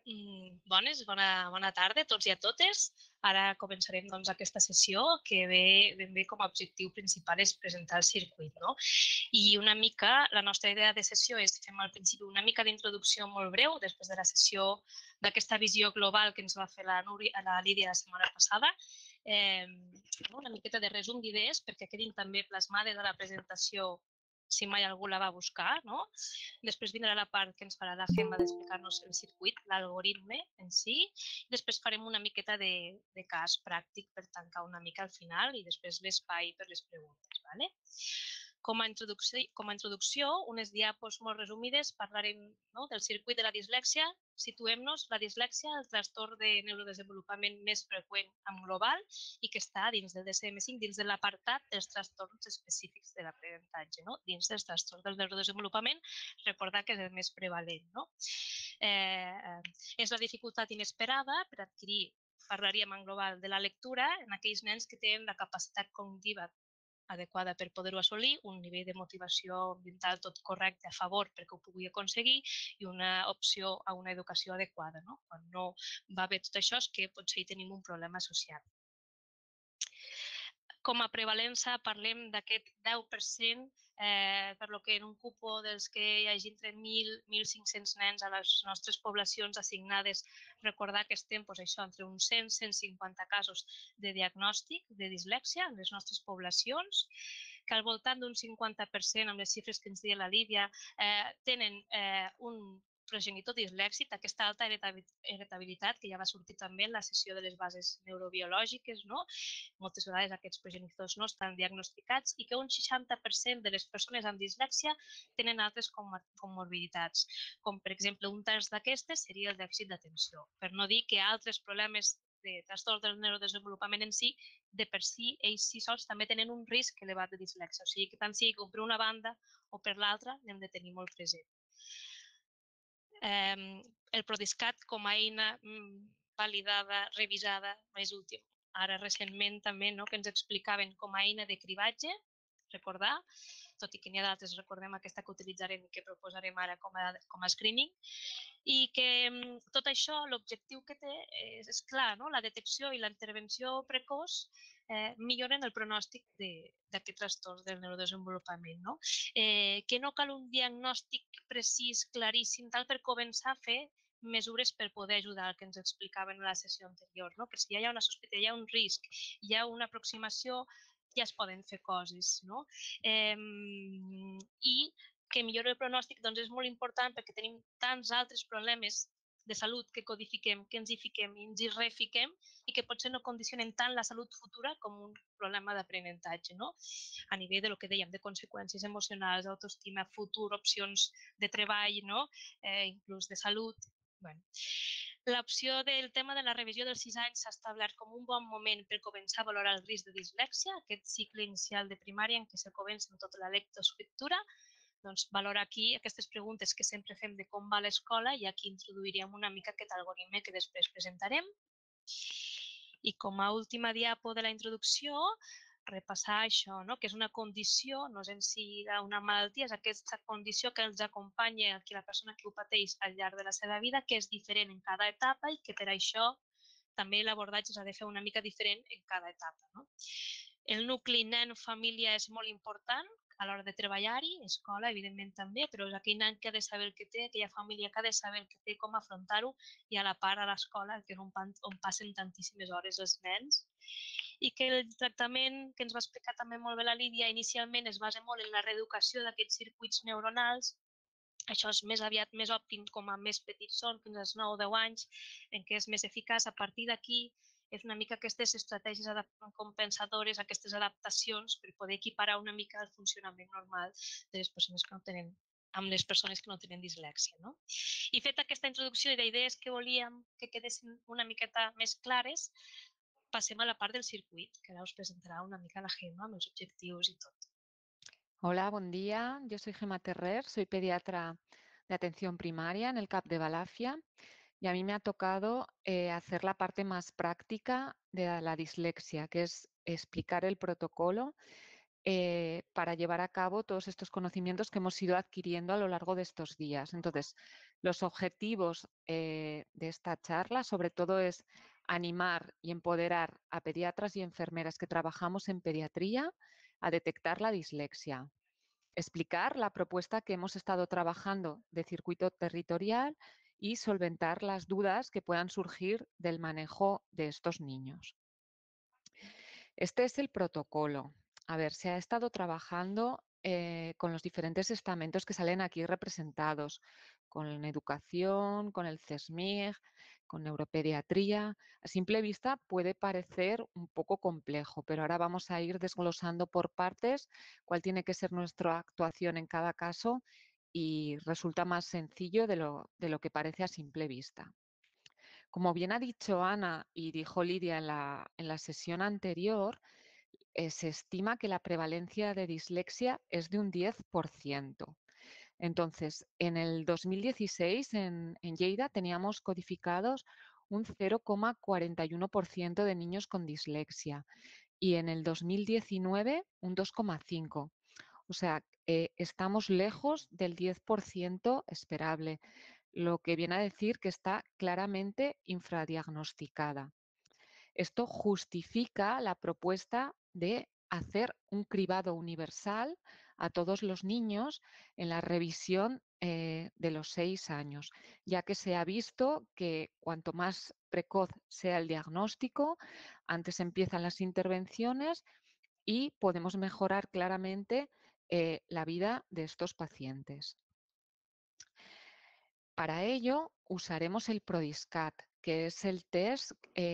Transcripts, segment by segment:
Bona tarda a tots i a totes. Ara començarem aquesta sessió que ben bé com a objectiu principal és presentar el circuit. I una mica, la nostra idea de sessió és, fem al principi una mica d'introducció molt breu, després de la sessió d'aquesta visió global que ens va fer la Lídia la setmana passada, una miqueta de resum d'idees perquè quedin també plasmades a la presentació si mai algú la va buscar. Després vindrà la part que ens farà la Gemma d'explicar-nos el circuit, l'algoritme en si. Després farem una miqueta de cas pràctic per tancar una mica al final i després l'espai per les preguntes. Com a introducció, unes diapos molt resumides, parlarem del circuit de la dislèxia. Situem-nos, la dislèxia, el trastorn de neurodesenvolupament més freqüent en global i que està dins del DSM-5, dins de l'apartat dels trastorns específics de l'aprenentatge. Dins dels trastorns del neurodesenvolupament, recordar que és el més prevalent. És la dificultat inesperada per adquirir, parlaríem en global, de la lectura en aquells nens que tenen la capacitat cognitiva adequada per poder-ho assolir, un nivell de motivació ambiental tot correcte a favor perquè ho pugui aconseguir i una opció a una educació adequada. Quan no va bé tot això és que potser hi tenim un problema associat. Com a prevalença parlem d'aquest 10%, per lo que en un cupo dels que hi hagi entre 1.000 i 1.500 nens a les nostres poblacions assignades, recordar que estem entre uns 100 i 150 casos de diagnòstic de dislèxia en les nostres poblacions, que al voltant d'un 50%, amb les xifres que ens deia la Lídia, tenen un progenitor dislèxic, aquesta alta heretabilitat que ja va sortir també en la sessió de les bases neurobiològiques. Moltes vegades aquests progenitors no estan diagnosticats i que un 60% de les persones amb dislèxia tenen altres comorbiditats, com per exemple un terç d'aquestes seria el dèficit d'atenció, per no dir que altres problemes de trastorn del neurodesenvolupament en si, de per si, ells sí sols també tenen un risc elevat de dislèxia. O sigui que tant sigui com per una banda o per l'altra n'hem de tenir molt present. El Prodiscat com a eina validada, revisada, més útil. Ara recentment també que ens explicaven com a eina de cribatge, recordar, tot i que n'hi ha d'altres, recordem aquesta que utilitzarem i que proposarem ara com a screening, i que tot això, l'objectiu que té és clar, la detecció i la intervenció precoç milloren el pronòstic d'aquest trastorn del neurodesenvolupament. Que no cal un diagnòstic precís, claríssim, tal per començar a fer mesures per poder ajudar, el que ens explicaven a la sessió anterior, que si ja hi ha una sospita, hi ha un risc, hi ha una aproximació, ja es poden fer coses. I que millora el pronòstic és molt important perquè tenim tants altres problemes de salut que codifiquem, que ens hi fiquem i ens hi refiquem i que potser no condicionen tant la salut futura com un problema d'aprenentatge, a nivell de lo que dèiem, de conseqüències emocionals, autoestima, futur, opcions de treball, inclús de salut. L'opció del tema de la revisió dels 6 anys s'ha establert com un bon moment per començar a valorar el risc de dislèxia, aquest cicle inicial de primària en què se comença amb tota la lectoescriptura. Valorar aquí aquestes preguntes que sempre fem de com va l'escola i aquí introduiríem una mica aquest algoritme que després presentarem. I com a última diapo de la introducció, repassar això, que és una condició, no és en si una malaltia, és aquesta condició que ens acompanya la persona que ho pateix al llarg de la seva vida, que és diferent en cada etapa i que per això també l'abordatge s'ha de fer una mica diferent en cada etapa. El nucli nen-família és molt important a l'hora de treballar-hi, escola, evidentment també, però és aquell nen que ha de saber el que té, aquella família que ha de saber el que té, com afrontar-ho, i a la part a l'escola, que és on passen tantíssimes hores els nens. I que el tractament que ens va explicar també molt bé la Lídia inicialment es basa molt en la reeducació d'aquests circuits neuronals. Això és més aviat més òptim com a més petits són, fins als 9 o 10 anys, en què és més eficaç. A partir d'aquí és una mica aquestes estratègies compensadores, aquestes adaptacions per poder equiparar una mica el funcionament normal de les persones que no tenen amb les persones que no tenen dislèxia. I feta aquesta introducció d'idees que volíem que quedessin una miqueta més clares, passem a la part del circuit, que ara us presentarà una mica la Gemma amb els objectius i tot. Hola, buen día. Yo soy Gemma Terrer, soy pediatra de atención primaria en el CAP de Balafia y a mí me ha tocado hacer la parte más práctica de la dislexia, que es explicar el protocolo para llevar a cabo todos estos conocimientos que hemos ido adquiriendo a lo largo de estos días. Entonces, Los objetivos de esta charla, sobre todo, es animar y empoderar a pediatras y enfermeras que trabajamos en pediatría a detectar la dislexia, explicar la propuesta que hemos estado trabajando de circuito territorial y solventar las dudas que puedan surgir del manejo de estos niños. Este es el protocolo. A ver, se ha estado trabajando con los diferentes estamentos que salen aquí representados, con educación, con el CESMIG, con neuropediatría. A simple vista puede parecer un poco complejo, pero ahora vamos a ir desglosando por partes cuál tiene que ser nuestra actuación en cada caso y resulta más sencillo de lo que parece a simple vista. Como bien ha dicho Ana y dijo Lidia en la sesión anterior, se estima que la prevalencia de dislexia es de un 10%. Entonces, en el 2016 en Lleida teníamos codificados un 0,41% de niños con dislexia y en el 2019 un 2,5%. O sea, estamos lejos del 10% esperable, lo que viene a decir que está claramente infradiagnosticada. Esto justifica la propuesta de hacer un cribado universal a todos los niños en la revisión de los 6 años, ya que se ha visto que cuanto más precoz sea el diagnóstico, antes empiezan las intervenciones y podemos mejorar claramente la vida de estos pacientes. Para ello, usaremos el PRODISCAT, que es el test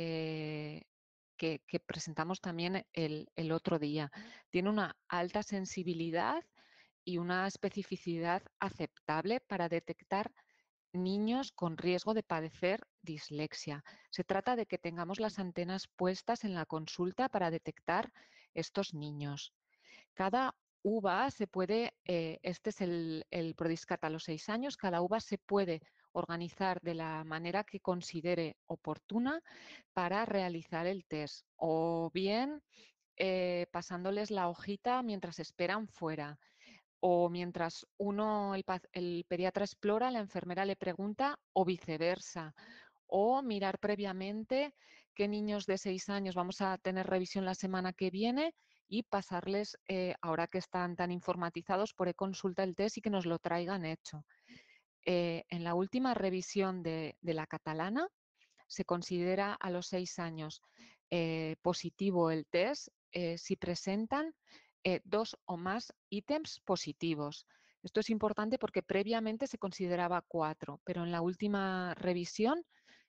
que presentamos también el otro día. Tiene una alta sensibilidad y una especificidad aceptable para detectar niños con riesgo de padecer dislexia. Se trata de que tengamos las antenas puestas en la consulta para detectar estos niños. Cada uva se puede, este es el Prodiscat a los 6 años, cada uva se puede organizar de la manera que considere oportuna para realizar el test o bien pasándoles la hojita mientras esperan fuera o mientras el pediatra explora, la enfermera le pregunta o viceversa. O mirar previamente qué niños de 6 años vamos a tener revisión la semana que viene y pasarles, ahora que están tan informatizados, por e-consulta el test y que nos lo traigan hecho. En la última revisión de la catalana se considera a los 6 años positivo el test si presentan 2 o más ítems positivos. Esto es importante porque previamente se consideraba 4, pero en la última revisión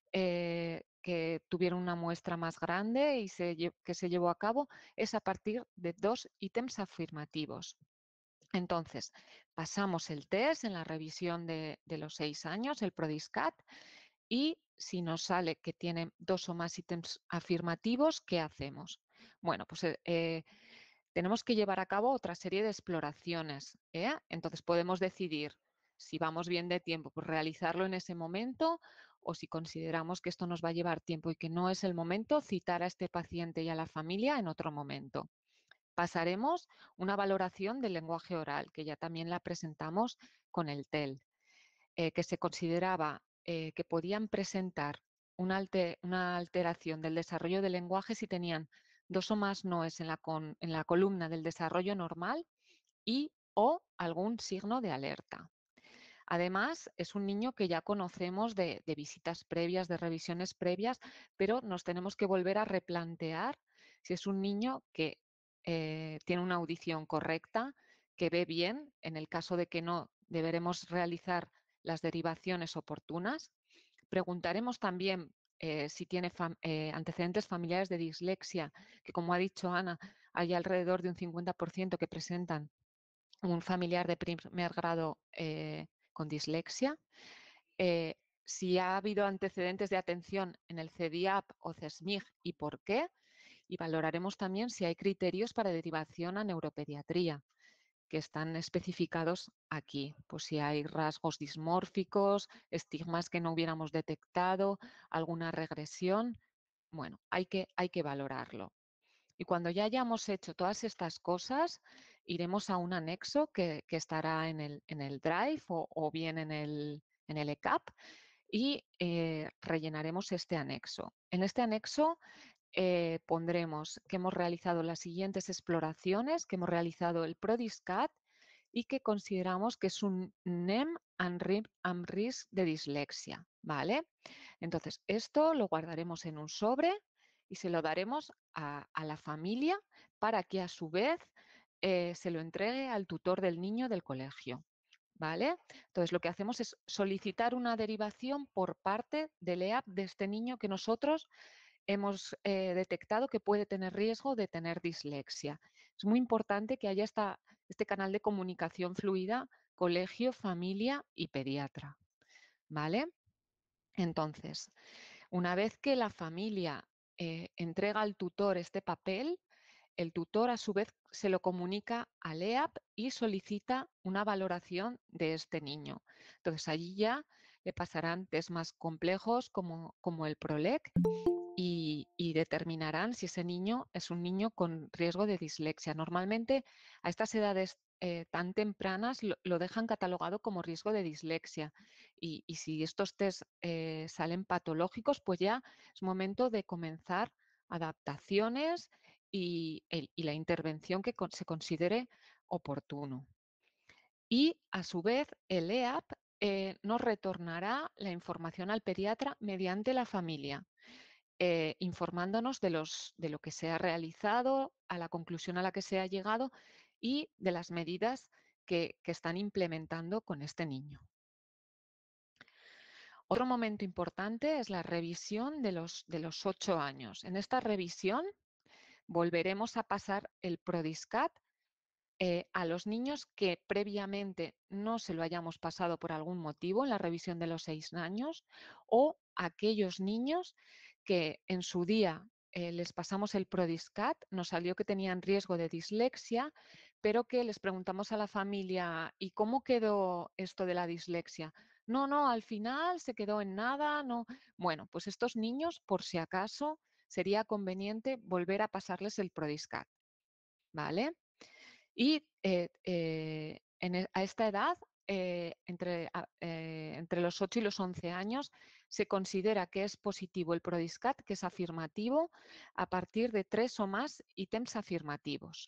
que tuvieron una muestra más grande y que se llevó a cabo es a partir de 2 ítems afirmativos. Entonces, pasamos el test en la revisión de los 6 años, el PRODISCAT, y si nos sale que tiene 2 o más ítems afirmativos, ¿qué hacemos? Bueno, pues tenemos que llevar a cabo otra serie de exploraciones. Entonces podemos decidir si vamos bien de tiempo, pues realizarlo en ese momento o si consideramos que esto nos va a llevar tiempo y que no es el momento, citar a este paciente y a la familia en otro momento. Pasaremos una valoración del lenguaje oral, que ya también la presentamos con el TEL, que se consideraba que podían presentar una alteración del desarrollo del lenguaje si tenían 2 o más noes en la columna del desarrollo normal y o algún signo de alerta. Además, es un niño que ya conocemos de visitas previas, de revisiones previas, pero nos tenemos que volver a replantear si es un niño que tiene una audición correcta, que ve bien. En el caso de que no, deberemos realizar las derivaciones oportunas. Preguntaremos también si tiene antecedentes familiares de dislexia, que como ha dicho Ana, hay alrededor de un 50% que presentan un familiar de primer grado con dislexia. Si ha habido antecedentes de atención en el CEDIAP o CESMIG y por qué. Y valoraremos también si hay criterios para derivación a neuropediatría, que están especificados aquí. Pues si hay rasgos dismórficos, estigmas que no hubiéramos detectado, alguna regresión. Bueno, hay que valorarlo. Y cuando ya hayamos hecho todas estas cosas, iremos a un anexo que estará en el Drive o bien en el ECAP y rellenaremos este anexo. En este anexo pondremos que hemos realizado las siguientes exploraciones, que hemos realizado el PRODISCAT y que consideramos que es un NEM and risk de dislexia, ¿vale? Entonces, esto lo guardaremos en un sobre y se lo daremos a la familia para que a su vez se lo entregue al tutor del niño del colegio, ¿vale? Entonces, lo que hacemos es solicitar una derivación por parte del EAP de este niño que nosotros hemos detectado que puede tener riesgo de tener dislexia. Es muy importante que haya este canal de comunicación fluida, colegio, familia y pediatra, ¿vale? Entonces, una vez que la familia entrega al tutor este papel, el tutor a su vez se lo comunica al EAP y solicita una valoración de este niño. Entonces, allí ya le pasarán test más complejos como el PROLEC y determinarán si ese niño es un niño con riesgo de dislexia. Normalmente a estas edades tan tempranas lo dejan catalogado como riesgo de dislexia y si estos test salen patológicos, pues ya es momento de comenzar adaptaciones y la intervención que se considere oportuno. Y a su vez el EAP nos retornará la información al pediatra mediante la familia informándonos de lo que se ha realizado, a la conclusión a la que se ha llegado y de las medidas que están implementando con este niño. Otro momento importante es la revisión de los 8 años. En esta revisión volveremos a pasar el PRODISCAT a los niños que previamente no se lo hayamos pasado por algún motivo en la revisión de los 6 años o aquellos niños que en su día les pasamos el PRODISCAT, nos salió que tenían riesgo de dislexia, pero que les preguntamos a la familia, ¿y cómo quedó esto de la dislexia? No, no, al final se quedó en nada, no. Bueno, pues estos niños, por si acaso, sería conveniente volver a pasarles el PRODISCAT, ¿vale? Y a esta edad, entre los 8 y los 11 años, se considera que es positivo el PRODISCAT, que es afirmativo, a partir de 3 o más ítems afirmativos.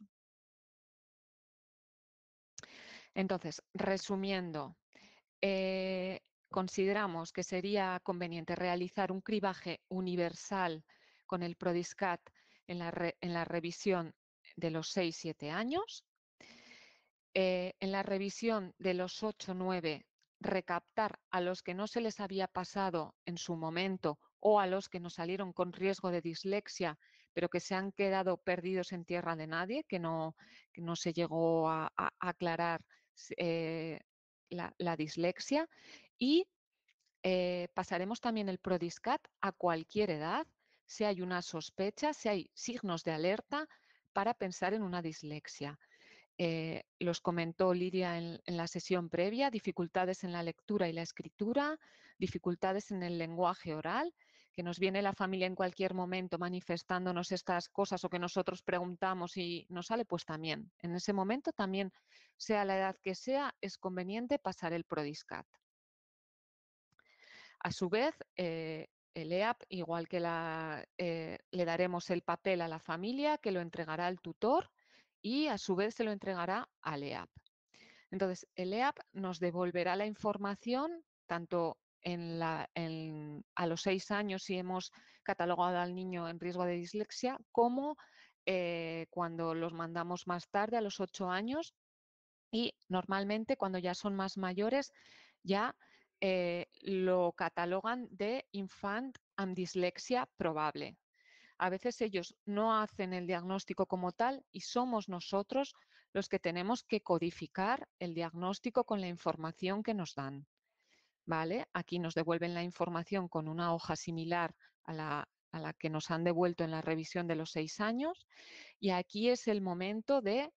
Entonces, resumiendo, consideramos que sería conveniente realizar un cribaje universal con el PRODISCAT en la revisión de los 6-7 años. En la revisión de los 8-9, recaptar a los que no se les había pasado en su momento o a los que nos salieron con riesgo de dislexia, pero que se han quedado perdidos en tierra de nadie, que no se llegó a aclarar la dislexia. Y pasaremos también el PRODISCAT a cualquier edad, si hay una sospecha, si hay signos de alerta para pensar en una dislexia. Los comentó Lidia en la sesión previa, dificultades en la lectura y la escritura, dificultades en el lenguaje oral, que nos viene la familia en cualquier momento manifestándonos estas cosas o que nosotros preguntamos y nos sale, pues también. En ese momento también, sea la edad que sea, es conveniente pasar el PRODISCAT. A su vez, el EAP, igual que le daremos el papel a la familia, que lo entregará al tutor y a su vez se lo entregará al EAP. Entonces, el EAP nos devolverá la información tanto a los 6 años si hemos catalogado al niño en riesgo de dislexia, como cuando los mandamos más tarde, a los 8 años, y normalmente cuando ya son más mayores, ya lo catalogan de infant and dislexia probable. A veces ellos no hacen el diagnóstico como tal y somos nosotros los que tenemos que codificar el diagnóstico con la información que nos dan, ¿vale? Aquí nos devuelven la información con una hoja similar a la que nos han devuelto en la revisión de los 6 años y aquí es el momento de,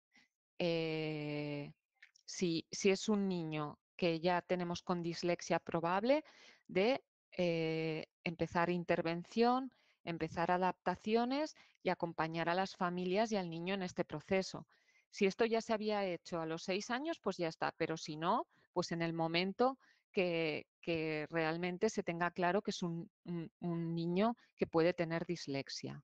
si es un niño que ya tenemos con dislexia probable, de empezar intervención, empezar adaptaciones y acompañar a las familias y al niño en este proceso. Si esto ya se había hecho a los 6 años, pues ya está, pero si no, pues en el momento que que realmente se tenga claro que es un niño que puede tener dislexia.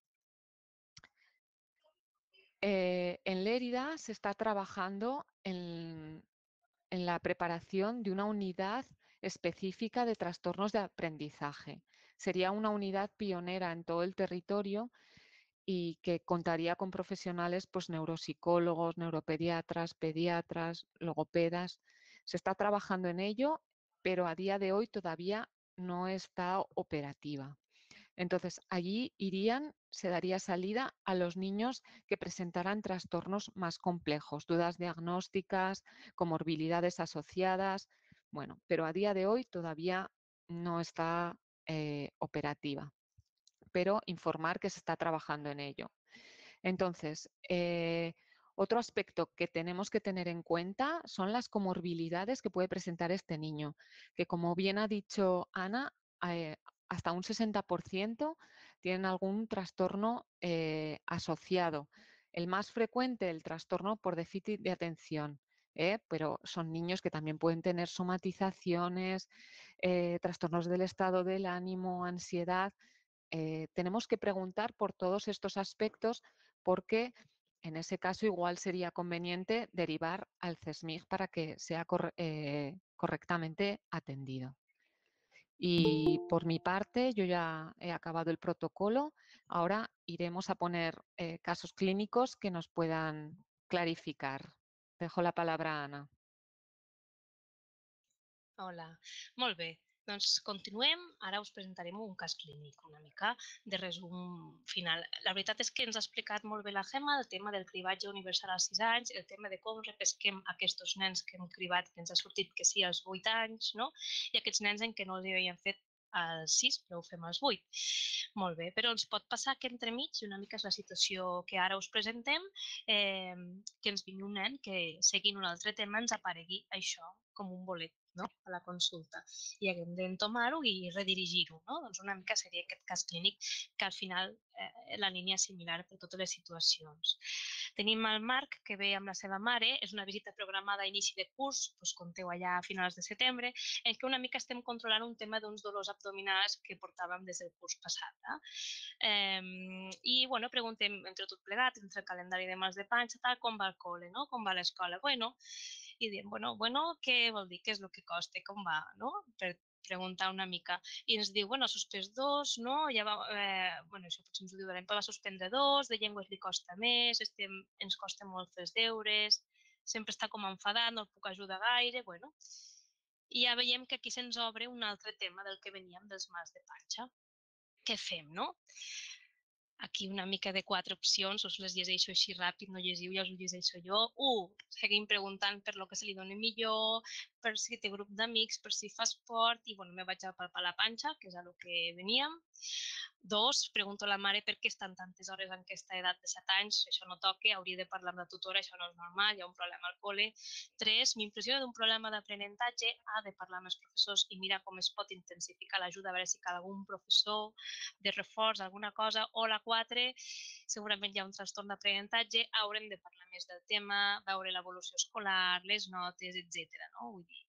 En Lérida se está trabajando en la preparación de una unidad específica de trastornos de aprendizaje. Sería una unidad pionera en todo el territorio y que contaría con profesionales, pues neuropsicólogos, neuropediatras, pediatras, logopedas. Se está trabajando en ello, pero a día de hoy todavía no está operativa. Entonces, allí se daría salida a los niños que presentaran trastornos más complejos, dudas diagnósticas, comorbilidades asociadas, bueno, pero a día de hoy todavía no está operativa, pero informar que se está trabajando en ello. Entonces, otro aspecto que tenemos que tener en cuenta son las comorbilidades que puede presentar este niño, que como bien ha dicho Ana, hasta un 60% tienen algún trastorno asociado. El más frecuente, el trastorno por déficit de atención, pero son niños que también pueden tener somatizaciones, trastornos del estado del ánimo, ansiedad. Tenemos que preguntar por todos estos aspectos porque en ese caso igual sería conveniente derivar al CESMIG para que sea correctamente atendido. Y por mi parte, yo ya he acabado el protocolo. Ahora iremos a poner casos clínicos que nos puedan clarificar. Dejo la palabra a Ana. Hola, molt bé. Doncs continuem. Ara us presentarem un cas clínic, una mica de resum final. La veritat és que ens ha explicat molt bé la Gemma el tema del cribatge universal als 6 anys, el tema de com repesquem aquests nens que hem cribat, que ens ha sortit que sí als 8 anys, no? I aquests nens en què no els havien fet als 6, però ho fem als 8. Molt bé, però ens pot passar que entremig, una mica és la situació que ara us presentem, que ens vingui un nen que, seguint un altre tema, ens aparegui això com un bolet, no? A la consulta i haguem d'entomar-ho i redirigir-ho. No? Doncs una mica seria aquest cas clínic que al final la línia és similar per totes les situacions. Tenim el Marc que ve amb la seva mare, és una visita programada a inici de curs, doncs compteu allà a finals de setembre, en què una mica estem controlant un tema d'uns dolors abdominals que portàvem des del curs passat. I bueno, preguntem entre tot plegat, entre el calendari de mals de panxa, tal, com va el col·le, no? Com va l'escola? Bueno, i diem, bueno, què vol dir? Què és el que costa? Com va? No? Per preguntar una mica. I ens diu, bueno, ha suspès 2, no? Ja va, bueno, això potser ens ho diurem, però va suspendre 2, de llengües li costa més, ens costa molt fer els deures, sempre està com enfadat, no el puc ajudar gaire, bueno. I ja veiem que aquí se'ns obre un altre tema del que veníem dels mals de panxa. Què fem, no? Aquí una mica de 4 opcions, us les llegeixo així ràpid, no llegiu, ja us ho llegeixo jo. 1. Seguim preguntant per lo que se li doni millor, per si té grup d'amics, per si fa esport, i bueno, me vaig a palpar la panxa, que és a lo que veníem. 2. Pregunto a la mare per què estan tantes hores en aquesta edat de 7 anys, això no toca, hauria de parlar amb la tutora, això no és normal, hi ha un problema al col·le. 3. M'impressiona d'un problema d'aprenentatge, ha de parlar amb els professors i mirar com es pot intensificar l'ajuda, a veure si cal algun professor de reforç, alguna cosa, o la 4, segurament hi ha un trastorn d'aprenentatge, haurem de parlar més del tema, veure l'evolució escolar, les notes, etc. No? Vull dir,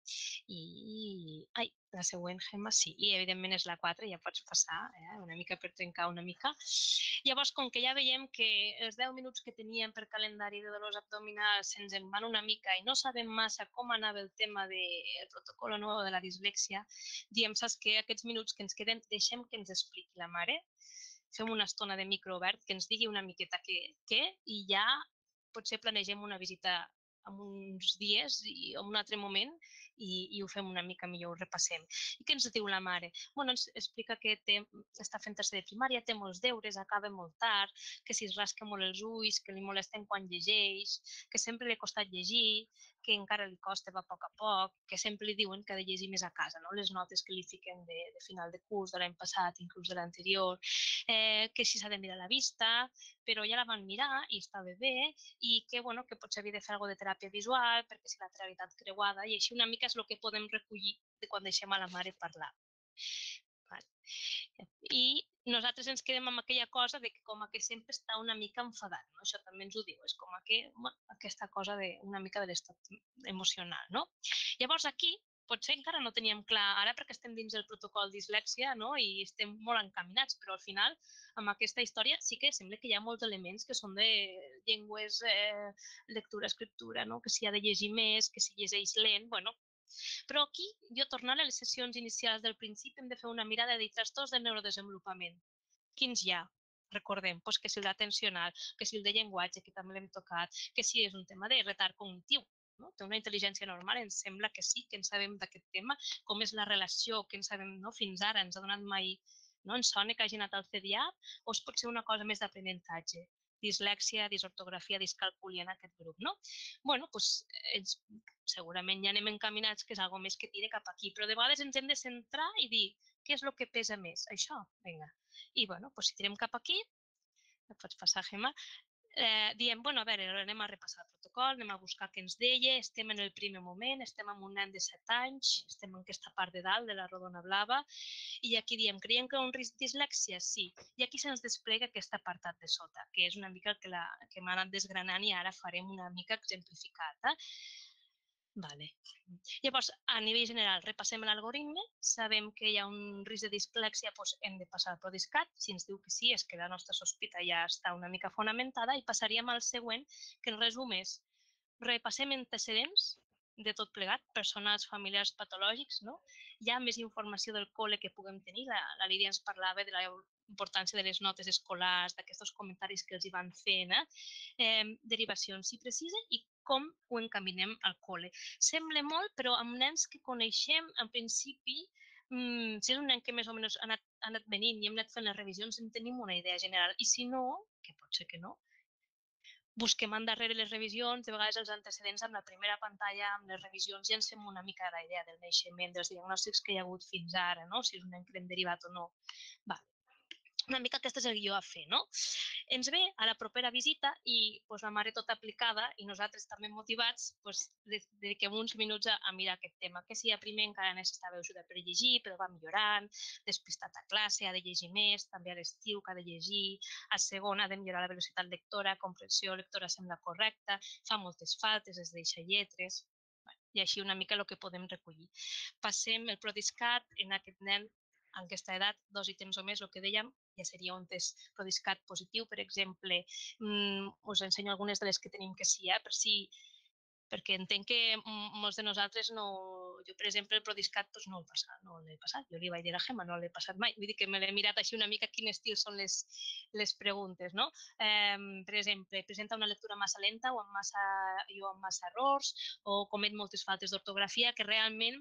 ai, la següent, Gemma, sí, i evidentment és la 4, ja pots passar, una mica per trencar una mica. Llavors, com que ja veiem que els 10 minuts que teníem per calendari de dolors abdominals se'ns en van una mica i no sabem massa com anava el tema del protocol nou de la dislèxia, diem, saps què? Aquests minuts que ens queden, deixem que ens expliqui la mare, fem una estona de micro obert, que ens digui una miqueta què i ja potser planegem una visita en uns dies i en un altre moment i ho fem una mica millor, ho repassem. I què ens diu la mare? Bueno, ens explica que està fent tercer de primària, té molts deures, acaba molt tard, que si es rasca molt els ulls, que li molesten quan llegeix, que sempre li ha costat llegir, que encara li costa, va a poc, que sempre li diuen que ha de llegir més a casa, no? Les notes que li fiquen de final de curs, de l'any passat, inclús de l'anterior, que si s'ha de mirar la vista, però ja la van mirar i estava bé, i que, bueno, que potser havia de fer alguna de teràpia visual, perquè si la realitat creuada, i així una mica és el que podem recollir de quan deixem a la mare parlar. I nosaltres ens quedem amb aquella cosa de que com que sempre està una mica enfadat, no? Això també ens ho diu, és com que aquesta cosa una mica de l'estat emocional, no? Llavors aquí potser encara no teníem clar, ara perquè estem dins del protocol dislèxia, no? I estem molt encaminats, però al final, amb aquesta història, sí que sembla que hi ha molts elements que són de llengües, lectura, escriptura, no? Que s'hi ha de llegir més, que s'hi llegeix lent, bueno. Però aquí, jo tornant a les sessions inicials del principi, hem de fer una mirada de trastorns de neurodesenvolupament. Quins hi ha? Recordem, doncs que si el d'atencional, que si el de llenguatge, que també l'hem tocat, que si és un tema de retard cognitiu, no? Té una intel·ligència normal, ens sembla que sí, que en sabem d'aquest tema, com és la relació, que en sabem, no? Fins ara ens ha donat mai, no? Ens sona que hagi anat al CDIAP, o es pot ser una cosa més d'aprenentatge, dislèxia, disortografia, discalculia en aquest grup, no? Bueno, doncs segurament ja anem encaminats que és algo més que tire cap aquí, però de vegades ens hem de centrar i dir què és el que pesa més, això, vinga. I, bueno, doncs si tirem cap aquí, pots passar, Gemma, diem, bueno, a veure, anem a repassar el protocol, anem a buscar què ens deia, estem en el primer moment, estem amb un nen de 7 anys, estem en aquesta part de dalt de la rodona blava, i aquí diem, creiem que hi ha un risc dislèxia? Sí. I aquí se'ns desplega aquest apartat de sota, que és una mica el que m'ha anat desgranant i ara farem una mica exemplificat. Vale. Llavors, a nivell general, repassem l'algoritme, sabem que hi ha un risc de dislèxia, doncs hem de passar al Prodiscat. Si ens diu que sí, és que la nostra sospita ja està una mica fonamentada i passaríem al següent, que en resum és, repassem antecedents de tot plegat, personals, familiars, patològics, no? Hi ha més informació del col·le que puguem tenir. La Lídia ens parlava de la importància de les notes escolars, d'aquests comentaris que els hi van fent, derivacions, si precisa, i com ho encaminem al col·le. Sembla molt, però amb nens que coneixem, en principi, si és un nen que més o menys ha anat venint i hem anat fent les revisions, en tenim una idea general. I si no, que pot ser que no, busquem endarrere les revisions, de vegades els antecedents amb la primera pantalla, amb les revisions, ja ens fem una mica la idea del naixement, dels diagnòstics que hi ha hagut fins ara, no? Si és un nen que l'hem derivat o no. Va. Una mica aquest és el guió a fer, no? Ens ve a la propera visita i doncs, la mare tota aplicada i nosaltres també motivats doncs, dediquem uns minuts a mirar aquest tema, que si a primer encara necessitava ajuda per llegir, però va millorant, despistat a classe, ha de llegir més, també a l'estiu que ha de llegir, a segon ha de millorar la velocitat lectora, comprensió lectora sembla correcta, fa moltes faltes, es deixa lletres, i així una mica el que podem recollir. Passem el Prodiscat en aquest nen en aquesta edat, 2 ítems o més, el que dèiem, ja seria un test Prodiscat positiu, per exemple, us ensenyo algunes de les que tenim que sí, perquè entenc que molts de nosaltres no... Jo, per exemple, el Prodiscat no l'he passat. Jo li vaig dir a Gemma, no l'he passat mai. Vull dir que me l'he mirat així una mica quin estil són les preguntes, no? Per exemple, presenta una lectura massa lenta o amb massa errors o comet moltes faltes d'ortografia que realment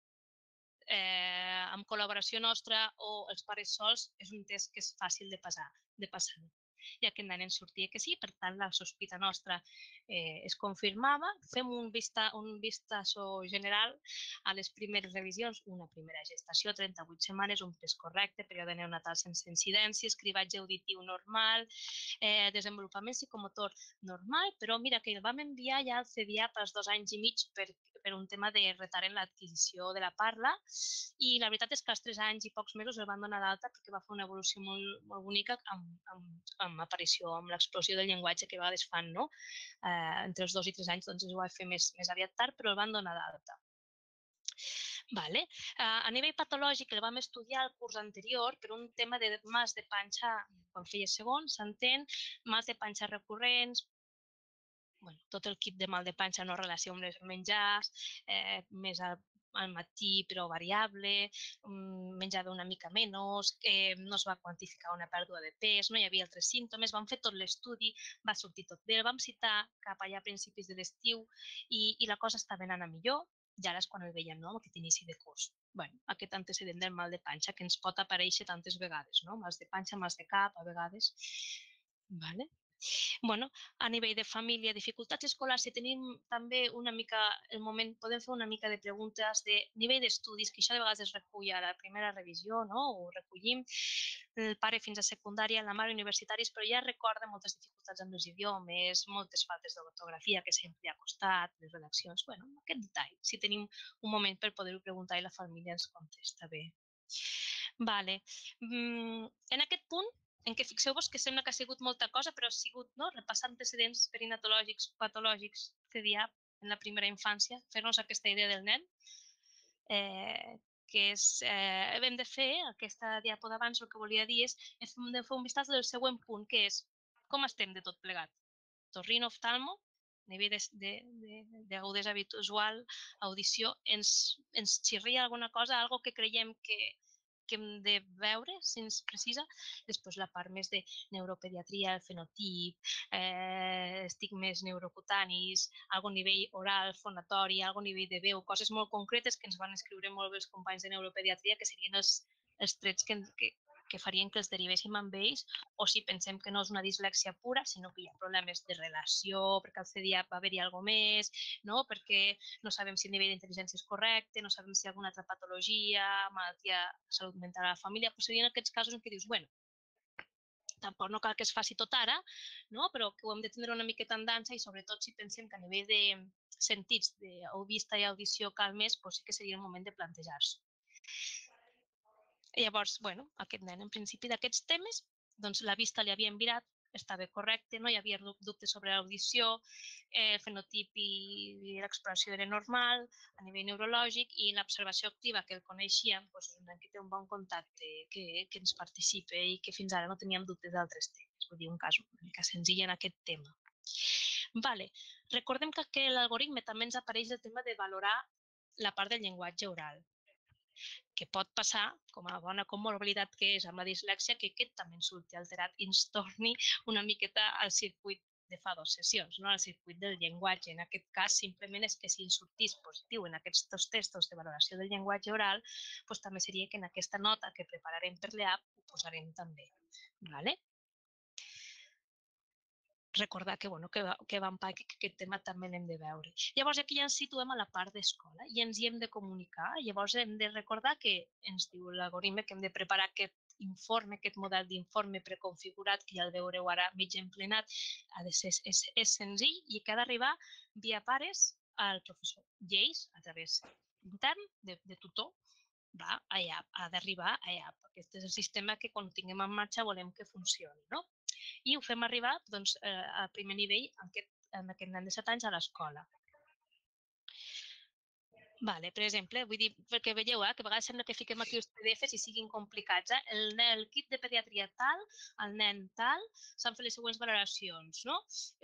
amb col·laboració nostra o els pares sols, és un test que és fàcil de passar. I aquest nen ens sortia que sí, per tant, la sospita nostra es confirmava. Fem un vistazo general a les primeres revisions, una primera gestació, 38 setmanes, un pes correcte, període neonatal sense incidències, cribatge auditiu normal, desenvolupament psicomotor normal, però mira que el vam enviar ja al CDIAP als 2 anys i mig per un tema de retard en l'adquisició de la parla i la veritat és que als 3 anys i pocs mesos el van donar d'alta perquè va fer una evolució molt, molt bonica amb aparició, amb l'explosió del llenguatge que a vegades fan, no? Entre els 2 i 3 anys doncs ho va fer més aviat tard, però el van donar d'alta. Vale. A nivell patològic el vam estudiar el curs anterior per un tema de mals de panxa, quan feia segon, s'entén, mals de panxa recurrents, bueno, tot el kit de mal de panxa no relació amb els menjars, més al matí però variable, menjava una mica menys, no es va quantificar una pèrdua de pes, no hi havia altres símptomes, vam fer tot l'estudi, va sortir tot bé, el vam citar cap allà a principis de l'estiu i la cosa estava anant a millor, i ara és quan el veiem, no?, aquest inici de curs. Bueno, aquest antecedent del mal de panxa que ens pot aparèixer tantes vegades, no? Mals de panxa, mals de cap, a vegades. Vale. Bueno, a nivell de família, dificultats escolars, si tenim també una mica el moment, podem fer una mica de preguntes de nivell d'estudis, que això de vegades es recull a la primera revisió, no? Ho recollim, el pare fins a secundària, la mare universitaris, però ja recorda moltes dificultats amb els idiomes, moltes faltes d'ortografia que sempre li ha costat, les redaccions, bueno, aquest detall, si tenim un moment per poder-ho preguntar i la família ens contesta bé. Vale. En aquest punt, en què fixeu-vos que sembla que ha sigut molta cosa, però ha sigut repassar antecedents perinatològics, patològics, CDIAP en la primera infància, fer-nos aquesta idea del nen. que hem de fer, aquesta diapo d'abans el que volia dir és hem de fer un vistatge del següent punt, que és com estem de tot plegat. Torrino-oftalmo, nivell d'agudesa visual, audició, ens xirria alguna cosa, algo que creiem que hem de veure, si ens precisa. Després la part més de neuropediatria, el fenotip, estigmes neurocutanis, algun nivell oral, fonatori, algun nivell de veu, coses molt concretes que ens van escriure molt bé els companys de neuropediatria, que serien els trets que farien que els derivéssim amb ells, o si pensem que no és una dislèxia pura, sinó que hi ha problemes de relació, perquè al CDIA va haver-hi alguna més, no? Perquè no sabem si el nivell d'intel·ligència és correcte, no sabem si hi ha alguna altra patologia, malaltia, salut mental a la família, però serien aquests casos en què dius, bueno, tampoc no cal que es faci tot ara, no? Però que ho hem de tindre una miqueta en dansa i sobretot si pensem que a nivell de sentits, de vista i audició cal més, doncs sí que seria el moment de plantejar-s'ho. Llavors, bueno, aquest nen, en principi d'aquests temes, doncs la vista li havien mirat, estava correcte, no hi havia dubtes sobre l'audició, el fenotip i l'exploració era normal, a nivell neurològic, i l'observació activa que el coneixíem, doncs és un nen que té un bon contacte, que ens participa i que fins ara no teníem dubtes d'altres temes. Vull dir, un cas una mica senzill en aquest tema. Vale. Recordem que l'algoritme també ens apareix el tema de valorar la part del llenguatge oral, que pot passar, com a bona comorbilitat que és amb la dislèxia, que aquest també ens surti alterat i ens torni una miqueta al circuit de fa 2 sessions, no? Al circuit del llenguatge. En aquest cas, simplement és que si ens sortís positiu en aquests dos testos de valoració del llenguatge oral, doncs també seria que en aquesta nota que prepararem per l'EAP ho posarem també. Vale? Recordar que, bueno, que vam que aquest tema també l'hem de veure. Llavors aquí ja ens situem a la part d'escola i ens hi hem de comunicar. Llavors hem de recordar que ens diu l'algoritme que hem de preparar aquest informe, aquest model d'informe preconfigurat, que ja el veureu ara mig emplenat, ha de ser, és senzill i que ha d'arribar via pares al professor. Lleis a través intern de tutor va a IAP, ha d'arribar a IAP. Aquest és el sistema que quan tinguem en marxa volem que funcioni, no? I ho fem arribar doncs, al primer nivell en aquest nen de 7 anys a l'escola. Vale, per exemple, vull dir, perquè veieu que a vegades sembla que fiquem aquí els PDFs i siguin complicats. El kit de pediatria tal, el nen tal, s'han fet les següents valoracions, no?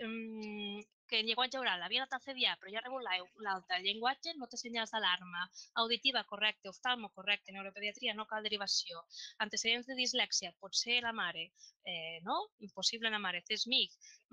Que el llenguatge oral havia anat al CDIA, però ja ha rebut l'alta. El llenguatge no té senyals d'alarma. Auditiva, correcte. Oftalmo, correcte. Neuropediatria, no cal derivació. Antecedents de dislèxia, pot ser la mare, no? Impossible la mare. CESMIC,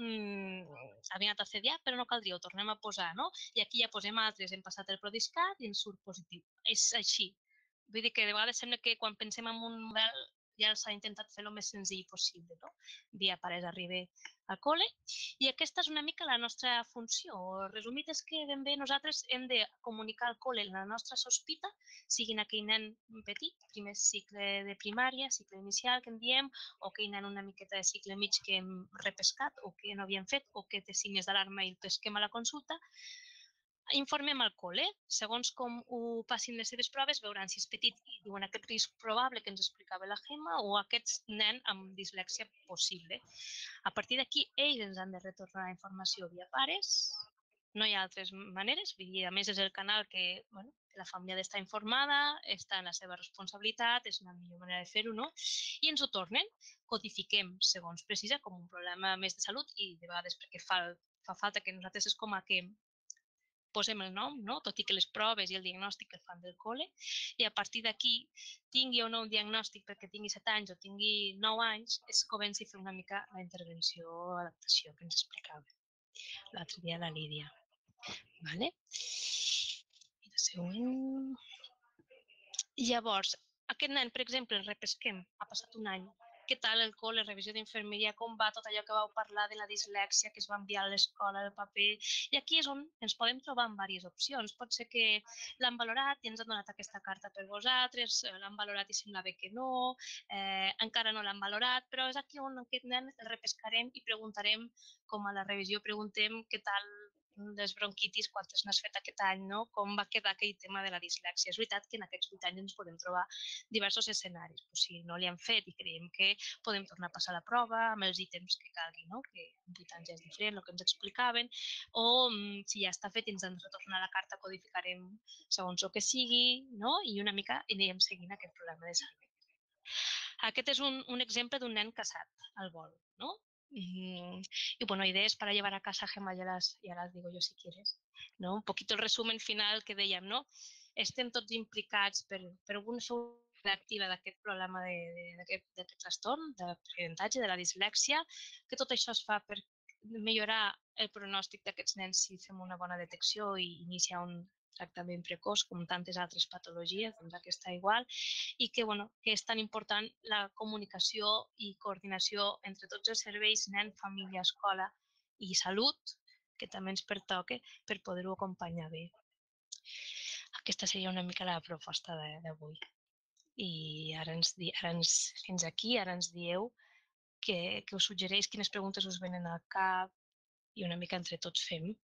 havia anat al CDIA, però no caldria, ho tornem a posar, no? I aquí ja posem altres, hem passat el Prodiscat i ens surt positiu. És així. Vull dir que de vegades sembla que quan pensem en un model ja s'ha intentat fer el més senzill possible, no? Via pares arriba al col·le. I aquesta és una mica la nostra funció. Resumit és que ben bé nosaltres hem de comunicar al col·le la nostra sospita, siguin aquell nen petit, primer cicle de primària, cicle inicial que en diem, o aquell nen una miqueta de cicle mig que hem repescat o que no havíem fet o que té signes d'alarma i el pesquem a la consulta. Informem al col·le, segons com ho passin les seves proves, veuran si és petit i diuen aquest risc probable que ens explicava la Gemma o aquest nen amb dislèxia possible. A partir d'aquí, ells ens han de retornar la informació via pares, no hi ha altres maneres, a més és el canal que, bueno, la família ha d'estar informada, està en la seva responsabilitat, és una millor manera de fer-ho, no? I ens ho tornen, codifiquem segons precisa com un problema més de salut i de vegades perquè fa falta que nosaltres és com a que posem el nom, no? Tot i que les proves i el diagnòstic el fan del col·le, i a partir d'aquí, tingui o no un diagnòstic perquè tingui 7 anys o tingui 9 anys, es comenci a fer una mica la intervenció o adaptació que ens explicava l'altre dia la Lídia. Vale? I la següent... Llavors, aquest nen, per exemple, el repesquem, ha passat un any, què tal el col·le, revisió d'infermeria, com va tot allò que vau parlar de la dislèxia que es va enviar a l'escola, el paper... I aquí és on ens podem trobar amb diverses opcions. Pot ser que l'han valorat i ens han donat aquesta carta per vosaltres, l'han valorat i semblava que no, encara no l'han valorat, però és aquí on aquest nen el repescarem i preguntarem, com a la revisió preguntem què tal les bronquitis, quantes n'has fet aquest any, no? Com va quedar aquell tema de la dislèxia. És veritat que en aquests 8 anys ens podem trobar diversos escenaris. Però si no li hem fet i creiem que podem tornar a passar la prova amb els ítems que calgui, no? Que en 8 anys ja és diferent, el que ens explicaven, o si ja està fet i ens han de retornar la carta, codificarem segons el que sigui, no? I una mica anirem seguint aquest programa de salut. Aquest és un exemple d'un nen casat al vol, ¿no? Y bueno, ideas para llevar a casa, Gemma, ya las digo yo si quieres, ¿no? Un poquito el resumen final que dèiem, no? Estem tots implicats per alguna solució activa d'aquest problema d'aquest trastorn, de l'aprenentatge, de la dislèxia, que tot això es fa per millorar el pronòstic d'aquests nens si fem una bona detecció i iniciar un tractament precoç, com tantes altres patologies, doncs aquesta igual, i que, bueno, que és tan important la comunicació i coordinació entre tots els serveis, nen, família, escola i salut, que també ens pertoca per poder-ho acompanyar bé. Aquesta seria una mica la proposta d'avui. I ara fins aquí, ara ens dieu què us suggereix, quines preguntes us venen al cap i una mica entre tots fem.